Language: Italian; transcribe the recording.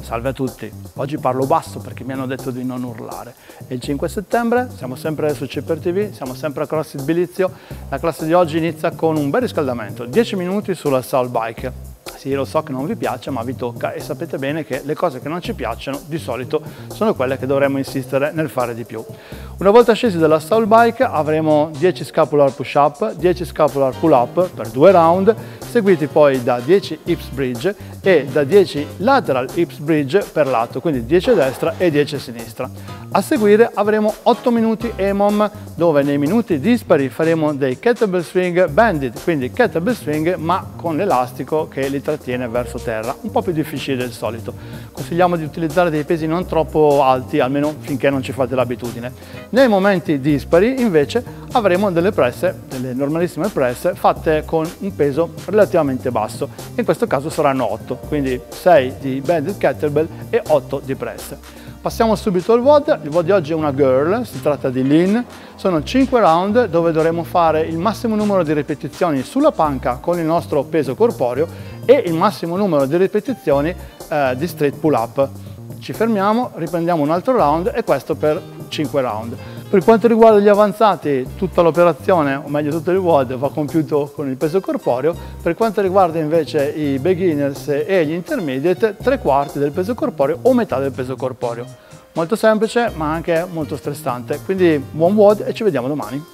Salve a tutti, oggi parlo basso perché mi hanno detto di non urlare. È il 5 settembre, siamo sempre su CPR TV, siamo sempre a CrossFit Bilizio. La classe di oggi inizia con un bel riscaldamento, 10 minuti sulla Soul Bike. Sì, lo so che non vi piace, ma vi tocca e sapete bene che le cose che non ci piacciono di solito sono quelle che dovremmo insistere nel fare di più. Una volta scesi dalla Soul Bike avremo 10 scapular push up, 10 scapular pull up per 2 round, seguiti poi da 10 hips bridge e da 10 lateral hips bridge per lato, quindi 10 a destra e 10 a sinistra. A seguire avremo 8 minuti EMOM, dove nei minuti dispari faremo dei kettlebell swing banded, quindi kettlebell swing ma con l'elastico che li trattiene verso terra, un po' più difficile del solito. Consigliamo di utilizzare dei pesi non troppo alti, almeno finché non ci fate l'abitudine. Nei momenti dispari invece avremo delle presse, delle normalissime presse fatte con un peso relativamente basso, in questo caso saranno 8, quindi 6 di banded kettlebell e 8 di presse. Passiamo subito al WOD. Il WOD di oggi è una girl, si tratta di lean, sono 5 round dove dovremo fare il massimo numero di ripetizioni sulla panca con il nostro peso corporeo e il massimo numero di ripetizioni di straight pull up. Ci fermiamo, riprendiamo un altro round e questo per 5 round. Per quanto riguarda gli avanzati, tutta l'operazione, o meglio tutto il WOD, va compiuto con il peso corporeo. Per quanto riguarda invece i beginners e gli intermediate, 3/4 del peso corporeo o metà del peso corporeo. Molto semplice ma anche molto stressante, quindi buon WOD e ci vediamo domani.